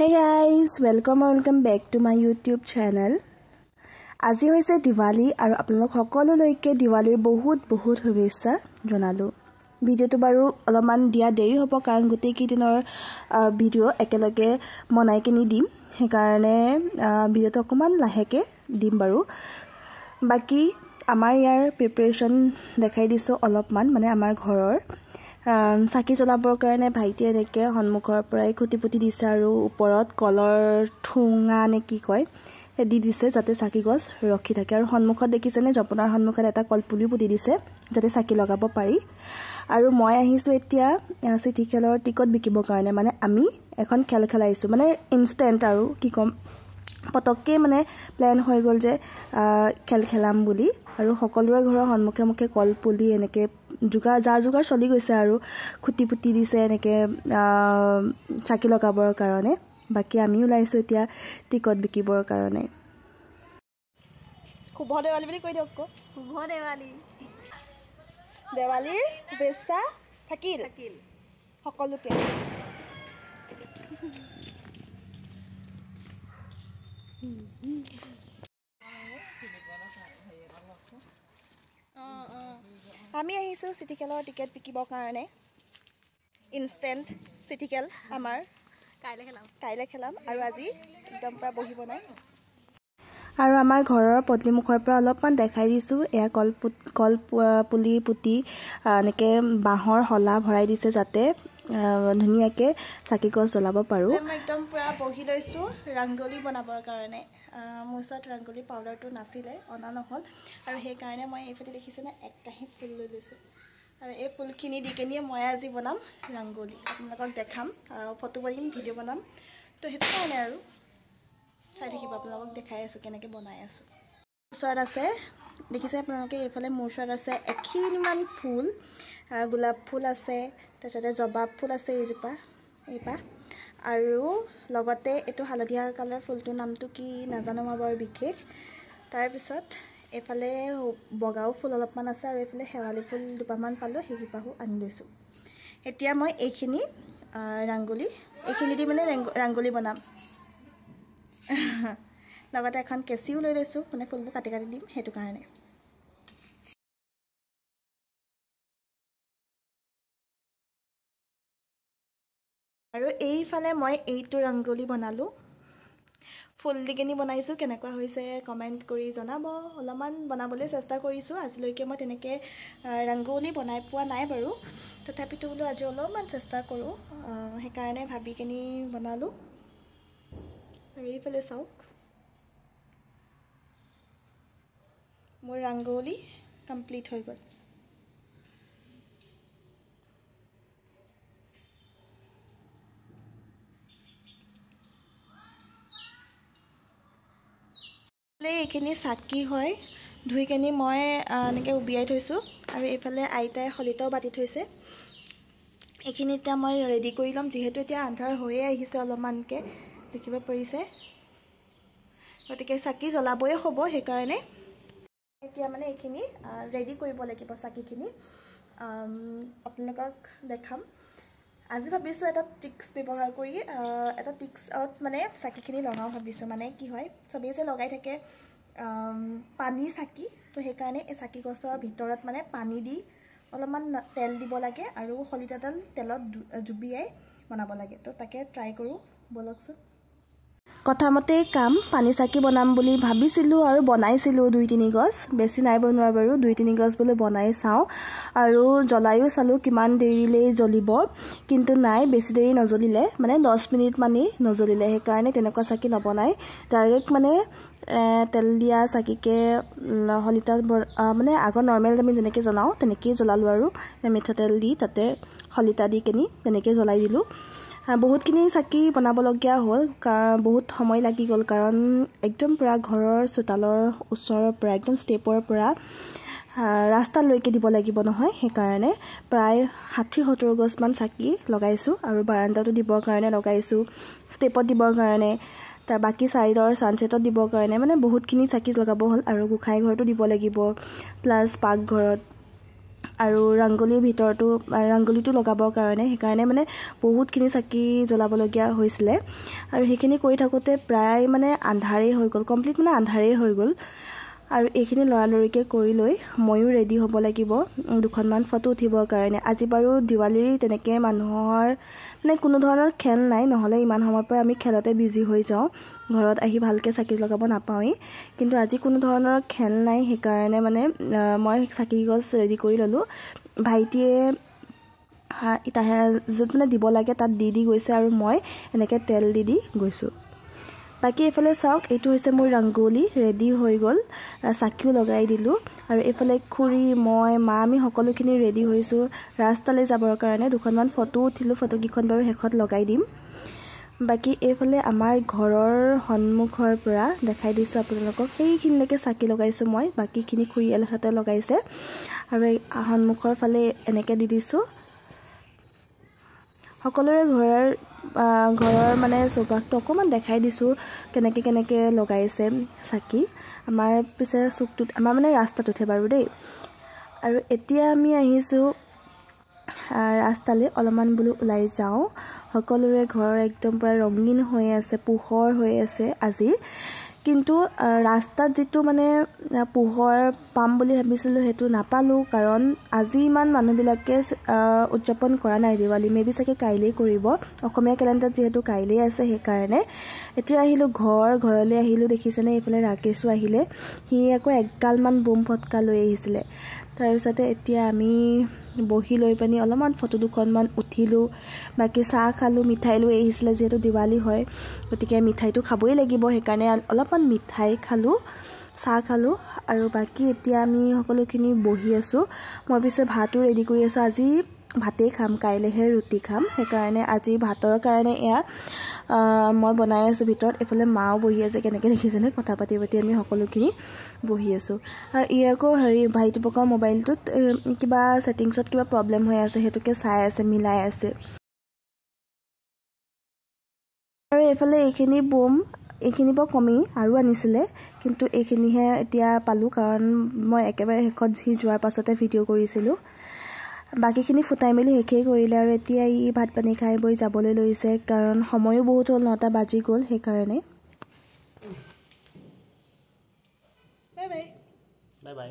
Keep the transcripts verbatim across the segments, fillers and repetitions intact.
Hey guys, welcome or welcome back to my YouTube channel. আজি হৈছে দিৱালী আৰু আপোনালোক সকলোলৈকে দিৱালীৰ বহুত বহুত শুভেচ্ছা জনালো। ভিডিওটো বাৰু অলপমান দিয়া দেৰি হ'ব কাৰণ গোটেই কেইদিনৰ ভিডিও একেলগে বনাই কিনি দিম। সেইকাৰণে ভিডিওটো অকমান লাহেকে দিম বাৰু। বাকি আমাৰ ইয়াৰ প্ৰিপাৰেচন দেখাই দিছো অলপমান মানে আমাৰ ঘৰৰ সাকি জ্বলাবৰ কাৰণে ভাইটিয়ে এনেকে সন্মুখৰ পৰাই খুটিপুটি দিছে আৰু ওপৰত কলৰ ঠুঙা নে কি কয় দি দিছে যাতে সাকি গছ ৰখি থাকে আৰু সন্মুখত দেখিছেনে জপনাৰ সন্মুখত এটা কলপুলি পুতি দিছে যাতে সাকি লগাব পাৰি আৰু মই আহিছো এতিয়া চিটি খেলৰ টিকট বিকিবৰ কাৰণে মানে আমি এখন খেল খেলাইছো মানে ইনষ্টেন্ট আৰু কি কম পটককে মানে প্ল্যান হৈ গল যে খেল খেলাম বুলি আৰু সকলোৰে ঘৰৰ সন্মুখে মুখে কলপুলি এনেকে জুগা যা জুগাৰ চলি গৈছে আৰু খুটিপুটি দিছে এনেকে সাকি লগাবৰ কাৰণে বাকি আমি ওলাইছো এতিয়া টিকট বিকিবৰ কাৰণে শুভ দেৱালী বুলি কৈ দিয়ক শুভ দেৱালী দেৱালীৰ শুভেচ্ছা থাকিল থাকিল সকলোকে আমি আহিছো সিটি খেলৰ টিকেট বিকিবৰ কাৰণে ইনষ্টেন্ট সিটি খেল আমাৰ কাইলে খেলাম কাইলে খেলাম আৰু আজি একদম পৰা বহিব নাই আৰু আমাৰ ঘৰৰ পদলিমুখৰ পৰা অলপমান দেখাই দিছো এয়া কল কল পুলি পুতি এনেকে বাহৰ হলা ভৰাই দিছে যাতে ধুনিয়াকে সাকি গছ জ্বলাব পাৰো মই একদম পুৰা বহি লৈছো ৰংগোলী বনাবৰ কাৰণে মোছত ৰংগোলী পাউডাৰটো নাছিলে অনা নহল আৰু সেই কাৰণে মই এইফালে দেখিছেনে এক কাহি ফুল লৈ লৈছো আৰু এই ফুলখিনি দি কেনি মই আজি বনাম ৰংগোলী আপোনালোকক দেখাম আৰু ফটো বনাম ভিডিও বনাম তো হেতু কাৰণে আৰু চাই থাকিব আপোনালোকক দেখাই আছো কেনেকৈ বনাই আছো ওচৰত আছে দেখিছে আপোনালোকে এইফালে মোৰ ওচৰত আছে এখিনিমান ফুল গোলাপ ফুল আছে তাৰপিছতে জবাব ফুল আছে এইজোপা এইপা আৰু লগতে এটো হালধীয়া কালাৰ ফুলটো নামটো কি নাজানো মই বৰ বিশেষ তাৰপিছত এফালে বগাও ফুল অলপমান আছে আৰু এফালে হেৱালি ফুল দুপামান পালো হেকিপাহু আনি লৈছো এতিয়া মই এইখিনি ৰংগোলী এইখিনি দি মানে ৰংগোলী বনাম লগতে এখন কেচিও লৈ লৈছো মানে ফুলবোৰ কাটি কাটি দিম হেতু কাৰণে আৰু এইফালে মই এইটো ৰংগোলী বনালো ফুল দিকেনি বনাইছো কেনেকুৱা হৈছে কমেন্ট কৰি জনাব অলপমান বনাবলৈ চেষ্টা কৰিছো আজিলৈকে মই তেনেকে ৰংগোলী বনাই পোৱা নাই বাৰু তথাপিতো বলো আজি অলপমান চেষ্টা কৰো সেই কাৰণে ভাবি কেনি বনালো আৰু এইফালে চাওক মোৰ ৰংগোলী কমপ্লিট হৈ গল এইখিনি সাকি হয় ধুই কেনি মই এনেকৈ উবিয়াই থৈছো আৰু এইফালে আইতাই হলিতাও বাটি থৈছে এইখিনি এতিয়া মই ৰেডি কৰি লম যেহেতু এতিয়া আন্ধাৰ হৈয়ে আহিছে অলপমানকে দেখিব পাৰিছে গতিকে সাকি জ্বলাবই হ'ব সেই কাৰণে এতিয়া মানে এইখিনি ৰেডি কৰিব লাগিব সাকিখিনি আপোনালোকক দেখাম আজি ভাবিছো এটা টিক্স ব্যৱহাৰ কৰি এটা টিক্সত মানে সাকিখিনি লগাও ভাবিছো মানে কি হয় সবেই যে লগাই থাকে পানী সাকি তো সেই কাৰণে এই সাকি গছৰ ভিতৰত মানে পানী দি অলপমান তেল দিব লাগে আৰু হলিতাডাল তেলত জুবিয়াই বনাব লাগে তো তাকে ট্ৰাই কৰো বলকছ কথামতে কাম পানী সাকি বনাম বুলি ভাবিছিলো আৰু বনাইছিলো দুই তিনি গছ বেছি নাই বনোৱা বাৰু দুই তিনি গছ বলে বনাই চাও আৰু জ্বলাইও চালো কিমান দেৰিলে জ্বলিব কিন্তু নাই বেছি দেৰি নজ্বলিলে মানে দহ মিনিট মানি নজ্বলিলে সেই কাৰণে তেনেকুৱা সাকি নবনাই ডাইৰেক্ট মানে তেল দিয়া সাকিকে হলিতা মানে আগৰ নৰমাল আমি যেনেকৈ জ্বলাও তেনেকৈ জ্বলালো আৰু মিঠা তেল দি তাতে হলিতা দি কেনি তেনেকৈ জ্বলাই দিলো বহুতখিনি সাকি বনাবলগীয়া হ'ল কাৰণ বহুত সময় লাগি গ'ল কাৰণ একদম পুৰা ঘৰৰ চোতালৰ ওচৰৰ পৰা একদম ষ্টেপৰ পৰা ৰাস্তালৈকে দিব লাগিব নহয় সেই কাৰণে প্ৰায় ষাঠি সত্তৰ গছমান সাকি লগাইছো আৰু বাৰান্দাটো দিবৰ কাৰণে লগাইছো ষ্টেপত দিবৰ কাৰণে তাৰ বাকি সাইডৰ সানসেটত দিবৰ কাৰণে মানে বহুতখিনি সাকি লগাব হ'ল আৰু গোখাই ঘৰটো দিব লাগিব প্লাস পাক ঘৰত আৰু ৰংগলীৰ ভিতৰটো ৰংগলীটো লগাবৰ কাৰণে সেইকাৰণে মানে বহুতখিনি চাকি জ্বলাবলগীয়া হৈছিলে আৰু সেইখিনি কৰি থাকোঁতে প্ৰায় মানে আন্ধাৰেই হৈ গ'ল কমপ্লিট মানে আন্ধাৰেই হৈ গ'ল আৰু এইখিনি লৰালৰিকৈ কৰি লৈ ময়ো ৰেডি হ'ব লাগিব দুখনমান ফটো উঠিবৰ কাৰণে আজি বাৰু দিৱালীৰ তেনেকৈ মানুহৰ মানে কোনো ধৰণৰ খেল নাই নহ'লে ইমান সময়ৰ পৰা আমি খেলতে বিজি হৈ যাওঁ ঘৰত আহি ভালকৈ চাকি লগাব নাপাওঁৱেই কিন্তু আজি কোনো ধৰণৰ খেল নাই সেইকাৰণে মানে মই চাকি গছ ৰেডি কৰি ল'লোঁ ভাইটিয়ে তাহে য'ত মানে দিব লাগে তাত দি দি গৈছে আৰু মই এনেকৈ তেল দি দি গৈছোঁ বাকি এফালে চাওক এইটো হৈছে মোৰ ৰংগোলী ৰেডি হৈ গ'ল চাকিও লগাই দিলোঁ আৰু এফালে খুৰী মই মা আমি সকলোখিনি ৰেডি হৈছোঁ ৰাস্তালৈ যাবৰ কাৰণে দুখনমান ফটো উঠিলোঁ ফটোকেইখন বাৰু শেষত লগাই দিম বাকি এইফালে আমাৰ ঘৰৰ সন্মুখৰ পৰা দেখাই দিছোঁ আপোনালোকক সেইখিনিলৈকে চাকি লগাইছোঁ মই বাকীখিনি খুৰী এলহাতে লগাইছে আৰু সন্মুখৰ ফালে এনেকৈ দি দিছোঁ সকলোৰে ঘৰৰ ঘৰৰ মানে চৌপাশটো অকণমান দেখাই দিছোঁ কেনেকৈ কেনেকৈ লগাইছে চাকি আমাৰ পিছে চুকটোত আমাৰ মানে ৰাস্তাটোতহে বাৰু দেই আৰু এতিয়া আমি আহিছোঁ ৰাস্তালৈ অলপমান বোলো ওলাই যাওঁ সকলোৰে ঘৰ একদম পুৰা ৰঙীন হৈ আছে পোহৰ হৈ আছে আজিৰ কিন্তু ৰাস্তাত যিটো মানে পোহৰ পাম বুলি ভাবিছিলোঁ সেইটো নাপালোঁ কাৰণ আজি ইমান মানুহবিলাকে উদযাপন কৰা নাই দিৱালী মেবি চাগে কাইলৈ কৰিব অসমীয়া কেলেণ্ডাৰত যিহেতু কাইলৈ আছে সেইকাৰণে এতিয়া আহিলোঁ ঘৰ ঘৰলৈ আহিলোঁ দেখিছেনে এইফালে ৰাকেশো আহিলে সি আকৌ এগালমান বোম ফটকা লৈ আহিছিলে তাৰপিছতে এতিয়া আমি বহি লৈ পানি অলপমান ফটো দুখনমান উঠিলোঁ বাকী চাহ খালোঁ মিঠাই লৈ আহিছিলে যিহেতু দিৱালী হয় গতিকে মিঠাইটো খাবই লাগিব সেইকাৰণে অলপমান মিঠাই খালোঁ চাহ খালোঁ আৰু বাকী এতিয়া আমি সকলোখিনি বহি আছোঁ মই পিছে ভাতো ৰেডি কৰি আছোঁ আজি ভাতেই খাম কাইলৈহে ৰুটি খাম সেইকাৰণে আজি ভাতৰ কাৰণে এয়া মই বনাই আছোঁ ভিতৰত এইফালে মাও বহি আছে কেনেকৈ দেখিছেনে কথা পাতি পাতি আমি সকলোখিনি বহি আছোঁ আৰু ই আকৌ হেৰি ভাইটিপকৰ মোবাইলটোত কিবা ছেটিংছত কিবা প্ৰব্লেম হৈ আছে সেইটোকে চাই আছে মিলাই আছে আৰু এইফালে এইখিনি বোম এইখিনি বৰ কমি আৰু আনিছিলে কিন্তু এইখিনিহে এতিয়া পালোঁ কাৰণ মই একেবাৰে শেষত যি যোৱাৰ পাছতে ভিডিঅ' কৰিছিলোঁ বাকীখিনি ফুটাই মেলি শেষেই কৰিলে আৰু এতিয়া ই ভাত পানী খাই বৈ যাবলৈ লৈছে কাৰণ সময়ো বহুত হ'ল নটা বাজি গ'ল সেইকাৰণে bye bye bye bye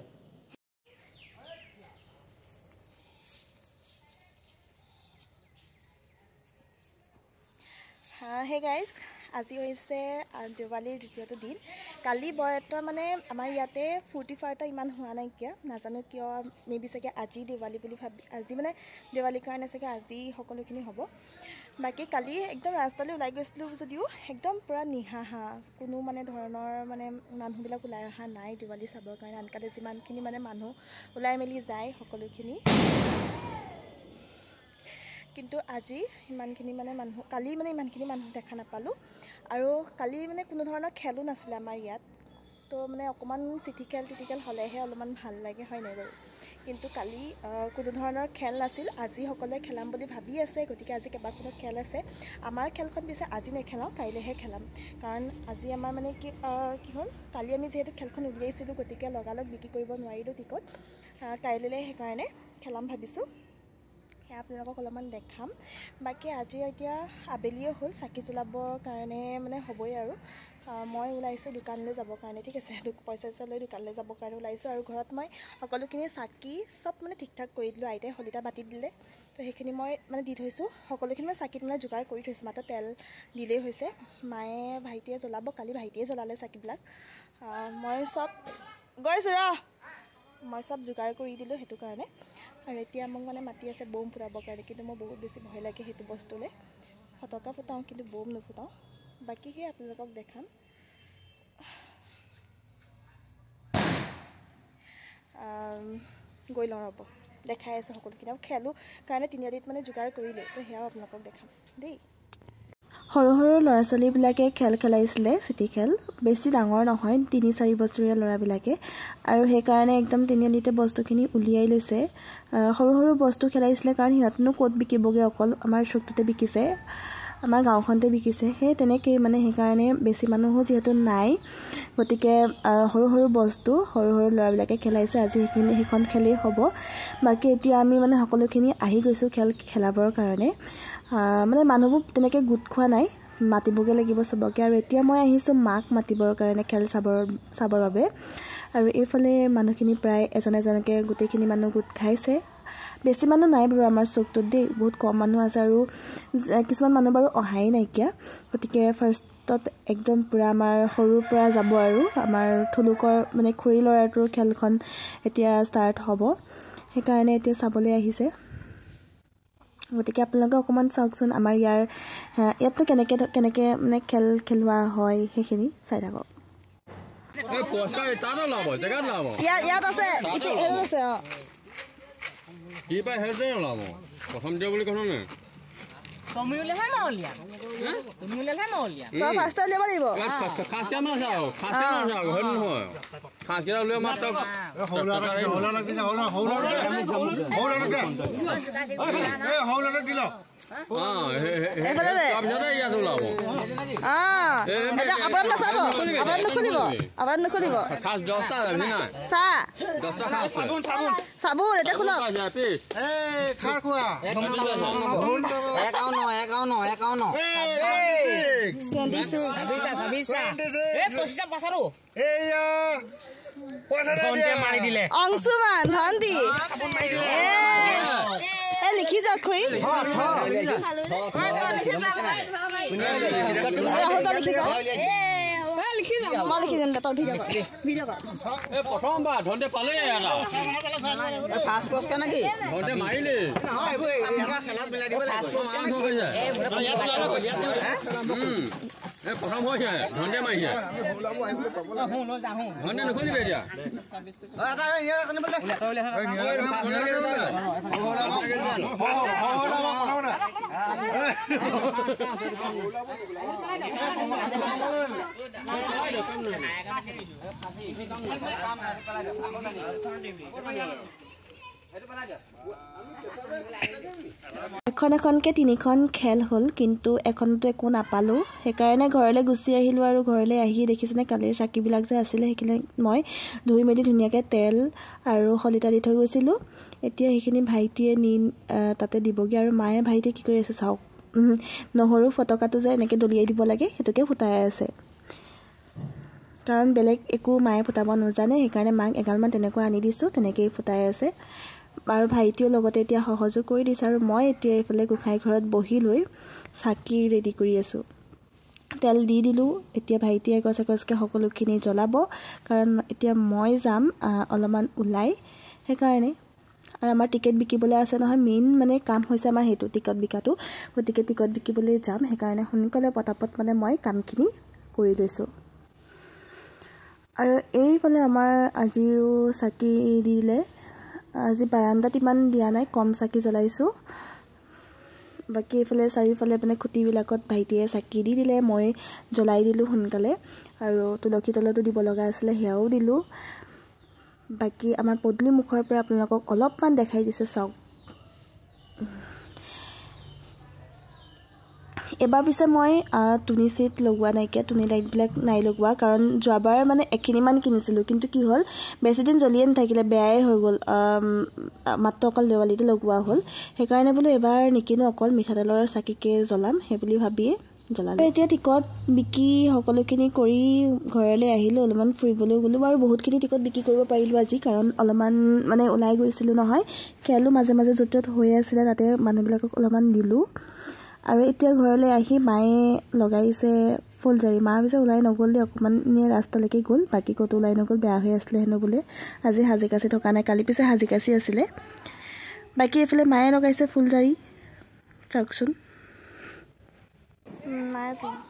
hey guys আজি হৈছে দেৱালীৰ দ্বিতীয়টো দিন কালি বৰ এটা মানে আমাৰ ইয়াতে ফূৰ্তি ফাৰ্তা ইমান হোৱা নাইকিয়া নাজানো কিয় মেবি চাগে আজি দেৱালী বুলি ভাবি আজি মানে দেৱালীৰ কাৰণে চাগে আজি সকলোখিনি হ'ব বাকী কালি একদম ৰাস্তালৈ ওলাই গৈছিলোঁ যদিও একদম পূৰা নিহাহা কোনো মানে ধৰণৰ মানে মানুহবিলাক ওলাই অহা নাই দেৱালী চাবৰ কাৰণে আনকালে যিমানখিনি মানে মানুহ ওলাই মেলি যায় সকলোখিনি কিন্তু আজি ইমানখিনি মানে মানুহ কালি মানে ইমানখিনি মানুহ দেখা নাপালোঁ আৰু কালি মানে কোনো ধৰণৰ খেলো নাছিলে আমাৰ ইয়াত তো মানে অকণমান চিঠি খেল টিটি খেল হ'লেহে অলপমান ভাল লাগে হয় নাই বাৰু কিন্তু কালি কোনো ধৰণৰ খেল নাছিল আজি সকলোৱে খেলাম বুলি ভাবি আছে গতিকে আজি কেইবাখনো খেল আছে আমাৰ খেলখন পিছে আজি নেখেলাওঁ কাইলৈহে খেলাম কাৰণ আজি আমাৰ মানে কি কি হ'ল কালি আমি যিহেতু খেলখন উলিয়াইছিলোঁ গতিকে লগালগ বিক্ৰী কৰিব নোৱাৰিলোঁ টিকট কাইলৈ সেইকাৰণে খেলাম ভাবিছোঁ সেয়া আপোনালোকক অলপমান দেখাম বাকী আজি এতিয়া আবেলিয়ে হ'ল চাকি জ্বলাবৰ কাৰণে মানে হ'বই আৰু মই ওলাইছোঁ দোকানলৈ যাবৰ কাৰণে ঠিক আছে পইচা চইচা লৈ দোকানলৈ যাবৰ কাৰণে ওলাইছোঁ আৰু ঘৰত মই সকলোখিনি চাকি চব মানে ঠিক ঠাক কৰি দিলোঁ আইতাই শলিতা বাতি দিলে তো সেইখিনি মই মানে দি থৈছোঁ সকলোখিনি মই চাকিত মানে যোগাৰ কৰি থৈছোঁ মাত্ৰ তেল দিলেই হৈছে মায়ে ভাইটিয়ে জ্বলাব কালি ভাইটিয়ে জ্বলালে চাকিবিলাক মই চব গৈছোঁ ৰ মই চব যোগাৰ কৰি দিলোঁ সেইটো কাৰণে আৰু এতিয়া মোক মানে মাতি আছে বম ফুটাবৰ কাৰণে কিন্তু মই বহুত বেছি ভয় লাগে সেইটো বস্তুলৈ ফটকা ফুটাওঁ কিন্তু বম নুফুটাওঁ বাকী সেই আপোনালোকক দেখাম গৈ লওঁ ৰ'ব দেখাই আছে সকলোখিনি আৰু খেলোঁ কাৰণে তিনিআলিত মানে যোগাৰ কৰিলে তো সেয়াও আপোনালোকক দেখাম দেই সৰু সৰু ল'ৰা ছোৱালীবিলাকে খেল খেলাইছিলে চিটি খেল বেছি ডাঙৰ নহয় তিনি চাৰি বছৰীয়া ল'ৰাবিলাকে আৰু সেইকাৰণে একদম তিনিআলিতে বস্তুখিনি উলিয়াই লৈছে সৰু সৰু বস্তু খেলাইছিলে কাৰণ সিহঁতনো ক'ত বিকিবগৈ অকল আমাৰ চুকটোতে বিকিছে আমাৰ গাঁওখনতে বিকিছে সেই তেনেকেই মানে সেইকাৰণে বেছি মানুহো যিহেতু নাই গতিকে সৰু সৰু বস্তু সৰু সৰু ল'ৰাবিলাকে খেলাইছে আজি সেইখিনি সেইখন খেলেই হ'ব বাকী এতিয়া আমি মানে সকলোখিনি আহি গৈছোঁ খেল খেলাবৰ কাৰণে মানে মানুহবোৰ তেনেকৈ গোট খোৱা নাই মাতিবগৈ লাগিব চবকে আৰু এতিয়া মই আহিছোঁ মাক মাতিবৰ কাৰণে খেল চাবৰ চাবৰ বাবে আৰু এইফালে মানুহখিনি প্ৰায় এজন এজনকৈ গোটেইখিনি মানুহ গোট খাইছে বেছি মানুহ নাই বাৰু আমাৰ চকটোত দেই বহুত কম মানুহ আছে আৰু কিছুমান মানুহ বাৰু অহাই নাইকিয়া গতিকে ফাৰ্ষ্টত একদম পূৰা আমাৰ সৰুৰ পৰা যাব আৰু আমাৰ থুলুকৰ মানে খুৰী ল'ৰাটোৰ খেলখন এতিয়া ষ্টাৰ্ট হ'ব সেইকাৰণে এতিয়া চাবলৈ আহিছে গতিকে আপোনালোকে অকণমান চাওকচোন আমাৰ ইয়াৰ ইয়াততো কেনেকৈ কেনেকৈ মানে খেল খেলোৱা হয় সেইখিনি চাই থাকক ইয়াত আছে আছে অঁ কি পাই হেৰি ওলাব প্ৰথম দিয়া বুলি কথা নাই তুমি উলিয়ালে নহলিয়া তুমি উলিয়ালে নহলিয়া তই ফাৰ্ষ্ট উলিয়াব লাগিব খাচ কেমন আছে আৰু খাচ কেমন আছে আৰু হেৰি নহয় খাচ কেইটা উলিয়াই মাত্ৰ চাবোন এতিয়া খোলক অংশুমান ধন্তি লিখি যাওক খুৰী মই লিখি যাম তই ভিডিঅ' কৰ ভিডিঅ' কৰ প্ৰথমবাৰ ধন্তে পালে মাৰিলে প্ৰথম হৈছে ধন্তে মাৰিছে ধন্তে নুখুলিবে এতিয়া এখন এখনকৈ তিনিখন খেল হ'ল কিন্তু এখনতো একো নাপালোঁ সেইকাৰণে ঘৰলৈ গুচি আহিলোঁ আৰু ঘৰলৈ আহি দেখিছেনে কালিৰ চাকিবিলাক যে আছিলে সেইখিনি মই ধুই মেলি ধুনীয়াকৈ তেল আৰু শলিতা দি থৈ গৈছিলোঁ এতিয়া সেইখিনি ভাইটিয়ে নি তাতে দিবগৈ আৰু মায়ে ভাইটিয়ে কি কৰি আছে চাওক নহৰু ফটকাটো যে এনেকৈ দলিয়াই দিব লাগে সেইটোকে ফুটাই আছে কাৰণ বেলেগ একো মায়ে ফুটাব নাজানে সেইকাৰণে মাক এগালমান তেনেকৈ আনি দিছোঁ তেনেকৈয়ে ফুটাই আছে আৰু ভাইটিও লগতে এতিয়া সহযোগ কৰি দিছে আৰু মই এতিয়া এইফালে গোঁসাই ঘৰত বহি লৈ চাকি ৰেডি কৰি আছোঁ তেল দি দিলোঁ এতিয়া ভাইটিয়ে এগছ এগছকৈ সকলোখিনি জ্বলাব কাৰণ এতিয়া মই যাম অলপমান ওলাই সেইকাৰণে আৰু আমাৰ টিকেট বিকিবলৈ আছে নহয় মেইন মানে কাম হৈছে আমাৰ সেইটো টিকট বিকাটো গতিকে টিকট বিকিবলৈ যাম সেইকাৰণে সোনকালে পটাপট মানে মই কামখিনি কৰি লৈছোঁ আৰু এইফালে আমাৰ আজিও চাকি দিলে আজি বাৰান্দাত ইমান দিয়া নাই কম চাকি জ্বলাইছোঁ বাকী এইফালে চাৰিওফালে মানে খুঁটিবিলাকত ভাইটিয়ে চাকি দি দিলে মই জ্বলাই দিলোঁ সোনকালে আৰু তুলসী তলতো দিব লগা আছিলে সেয়াও দিলোঁ বাকী আমাৰ পদূলি মুখৰ পৰা আপোনালোকক অলপমান দেখাই দিছোঁ চাওক এবাৰ পিছে মই টুনি চিট লগোৱা নাইকিয়া টুনি লাইটবিলাক নাই লগোৱা কাৰণ যোৱাবাৰ মানে এখিনিমান কিনিছিলোঁ কিন্তু কি হ'ল বেছিদিন জ্বলিয়ে নাথাকিলে বেয়াই হৈ গ'ল মাত্ৰ অকল দেৱালীতে লগোৱা হ'ল সেইকাৰণে বোলো এবাৰ নিকিনো অকল মিঠাতেলৰ চাকিকে জ্বলাম সেই বুলি ভাবিয়ে জ্বলালোঁ এতিয়া টিকট বিকি সকলোখিনি কৰি ঘৰলৈ আহিলোঁ অলপমান ফুৰিবলৈ গ'লোঁ বাৰু বহুতখিনি টিকট বিক্ৰী কৰিব পাৰিলোঁ আজি কাৰণ অলপমান মানে ওলাই গৈছিলোঁ নহয় খেলো মাজে মাজে য'ত য'ত হৈ আছিলে তাতে মানুহবিলাকক অলপমান দিলোঁ আৰু এতিয়া ঘৰলৈ আহি মায়ে লগাইছে ফুলজাৰি মা পিছে ওলাই নগ'ল দে অকণমান এনেই ৰাস্তালৈকে গ'ল বাকী ক'তো ওলাই নগ'ল বেয়া হৈ আছিলে হেনো বোলে আজি সাজি কাচি থকা নাই কালি পিছে সাজি কাচি আছিলে বাকী এইফালে মায়ে লগাইছে ফুলজাৰি চাওকচোন নাই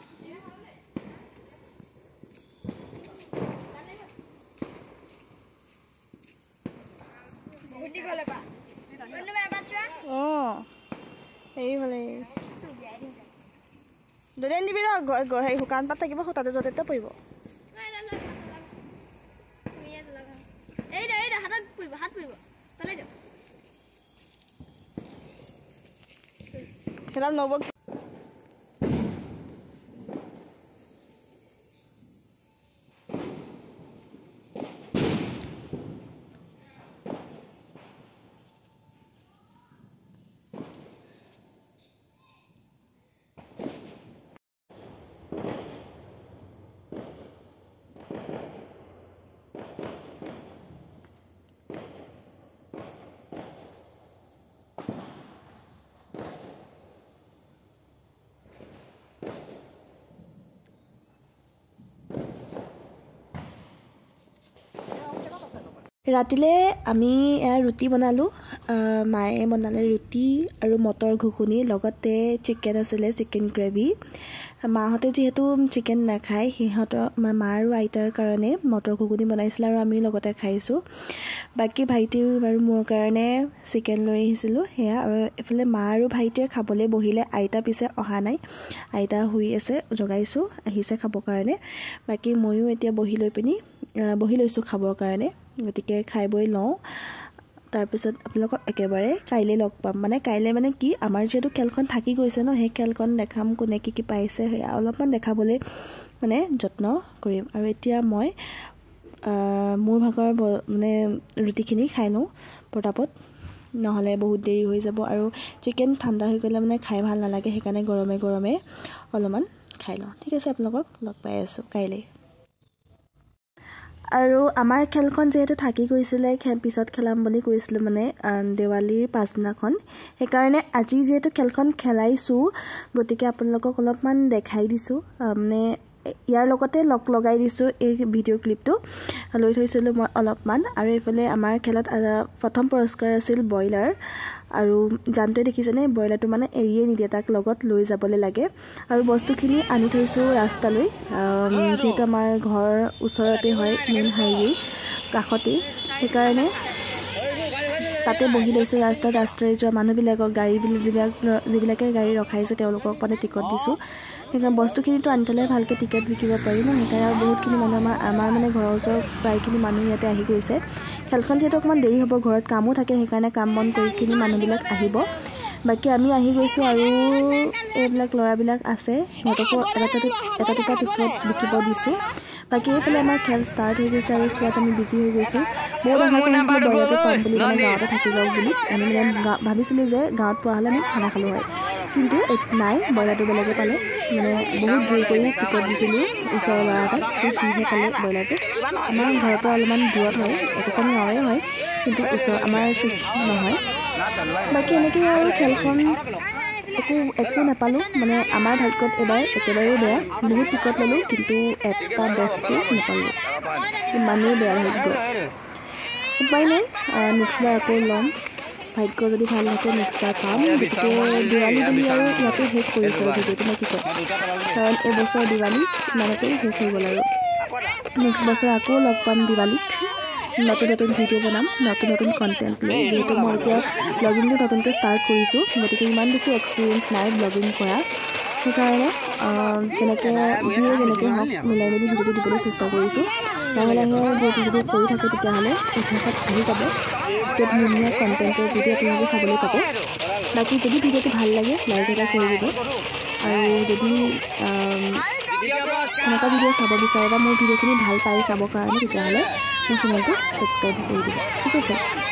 অঁ এইফালে দুদিন দিবি ৰ হেৰি শুকান পাত থাকিব তাতে য'তে পৰিব সেইডাল নব ৰাতিলে আমি ৰুটি বনালোঁ মায়ে বনালে ৰুটি আৰু মটৰ ঘুগুনি লগতে চিকেন আছিলে চিকেন গ্ৰেভি মাহঁতে যিহেতু চিকেন নাখায় সিহঁতৰ মা আৰু আইতাৰ কাৰণে মটৰ ঘুগুনি বনাইছিল আৰু আমি লগতে খাইছোঁ বাকী ভাইটি আৰু মোৰ কাৰণে চিকেন লৈ আহিছিলোঁ সেয়া আৰু এফালে মা আৰু ভাইটিয়ে খাবলৈ বহিলে আইতা পিছে অহা নাই আইতা শুই আছে জগাইছোঁ আহিছে খাবৰ কাৰণে বাকী ময়ো এতিয়া বহি লৈ পিনি বহি লৈছোঁ খাবৰ কাৰণে গতিকে খাই বৈ লওঁ তাৰপিছত আপোনালোকক একেবাৰে কাইলৈ লগ পাম মানে কাইলৈ মানে কি আমাৰ যেহেতু খেলখন থাকি গৈছে ন সেই খেলখন দেখাম কোনে কি কি পাইছে সেয়া অলপমান দেখাবলৈ মানে যত্ন কৰিম আৰু এতিয়া মই মোৰ ভাগৰ মানে ৰুটিখিনি খাই লওঁ পটাপট নহ'লে বহুত দেৰি হৈ যাব আৰু চিকেন ঠাণ্ডা হৈ গ'লে মানে খাই ভাল নালাগে সেইকাৰণে গৰমে গৰমে অলপমান খাই লওঁ ঠিক আছে আপোনালোকক লগ পাই আছোঁ কাইলৈ আৰু আমাৰ খেলখন যেহেতু থাকি গৈছিলে খেল পিছত খেলাম বুলি কৈছিলোঁ মানে দেৱালীৰ পাছদিনাখন সেইকাৰণে আজি যেহেতু খেলখন খেলাইছোঁ গতিকে আপোনালোকক অলপমান দেখাই দিছোঁ মানে ইয়াৰ লগতে লগ লগাই দিছোঁ এই ভিডিঅ' ক্লিপটো লৈ থৈছিলোঁ মই অলপমান আৰু এইফালে আমাৰ খেলত প্ৰথম পুৰস্কাৰ আছিল ব্ৰইলাৰ আৰু জানটোৱে দেখিছেনে ব্ৰইলাৰটো মানে এৰিয়ে নিদিয়ে তাক লগত লৈ যাবলৈ লাগে আৰু বস্তুখিনি আনি থৈছোঁ ৰাস্তালৈ যিহেতু আমাৰ ঘৰ ওচৰতে হয় মেইন হাইৱে কাষতে সেইকাৰণে তাতে বহি লৈছোঁ ৰাস্তাত ৰাস্তাৰে যোৱা মানুহবিলাকক গাড়ীবিলাক যিবিলাক যিবিলাকে গাড়ী ৰখাইছে তেওঁলোকক মানে টিকট দিছোঁ সেইকাৰণে বস্তুখিনিতো আনি থ'লে ভালকৈ টিকেট বিকিব পাৰি ন সেইকাৰণে আৰু বহুতখিনি মানুহ আমাৰ আমাৰ মানে ঘৰৰ ওচৰৰ প্ৰায়খিনি মানুহ ইয়াতে আহি গৈছে খেলখন যিহেতু অকণমান দেৰি হ'ব ঘৰত কামো থাকে সেইকাৰণে কাম বন কৰিখিনি মানুহবিলাক আহিব বাকী আমি আহি গৈছোঁ আৰু এইবিলাক ল'ৰাবিলাক আছে সিহঁতকো এটা এটা দুটা টিকেট বিকিব দিছোঁ বাকী এইফালে আমাৰ খেল ষ্টাৰ্ট হৈ গৈছে আৰু চোৱাত আমি বিজি হৈ গৈছোঁ বহুত আশা কৰিছিলোঁ ব্ৰইলাৰটো পাম বুলি মানে গাঁৱতে থাকি যাওঁ বুলি আমি মানে ভাবিছিলোঁ যে গাঁৱত পোৱা হ'লে আমি খানা খালোঁ হয় কিন্তু নাই ব্ৰইলাৰটো বেলেগে পালে মানে বহুত জোৰ কৰি টিকট দিছিলোঁ ওচৰৰ ল'ৰা এটাক সিহে পালে ব্ৰইলাৰটো আমাৰ ঘৰৰ পৰা অলপমান দূৰত হয় একোখন গাঁৱৰে হয় কিন্তু ওচৰ আমাৰ চুক নহয় বাকী এনেকৈ আৰু খেলখন একো একো নাপালোঁ মানে আমাৰ ভাগ্যত এবাৰ একেবাৰেই বেয়া বহুত টিকট ল'লোঁ কিন্তু এটা বস্তু নাপালোঁ ইমানেই বেয়া ভাগ্য উপায় নাই নেক্সট বাৰ আকৌ ল'ম ভাগ্য যদি ভাল থাকে নেক্সট বাৰ পাম গতিকে দিৱালী বুলি আৰু ইয়াতে শেষ কৰিছোঁ আৰু ভিডিঅ'টো মই কি ক'ম কাৰণ এইবছৰ দিৱালী ইমানতেই শেষ হৈ গ'ল আৰু নেক্সট বছৰ আকৌ লগ পাম দিৱালীত নতুন নতুন ভিডিঅ' বনাম নতুন নতুন কণ্টেণ্ট লৈ যিহেতু মই এতিয়া ব্লগিংটো নতুনকৈ ষ্টাৰ্ট কৰিছোঁ গতিকে ইমান বেছি এক্সপিৰিয়েঞ্চ নাই ব্লগিং কৰা সেইকাৰণে তেনেকৈ যিয়ে যেনেকৈ হওক মিলাই মেলি ভিডিঅ'টো দিবলৈ চেষ্টা কৰিছোঁ লাহে লাহে যিহেতু যদি কৰি থাকোঁ তেতিয়াহ'লে অভ্যাসত আহি যাব তেতিয়া ধুনীয়া ধুনীয়া কণ্টেণ্টৰ ভিডিঅ' আপোনালোকে চাবলৈ পাব বাকী যদি ভিডিঅ'টো ভাল লাগে লাইক এটা কৰি দিব আৰু যদি এনেকুৱা ভিডিঅ' চাব বিচাৰে বা মোৰ ভিডিঅ'খিনি ভাল পাই চাবৰ কাৰণে তেতিয়াহ'লে মোৰ চেনেলটো ছাবস্ক্ৰাইব কৰি দিব ঠিক আছে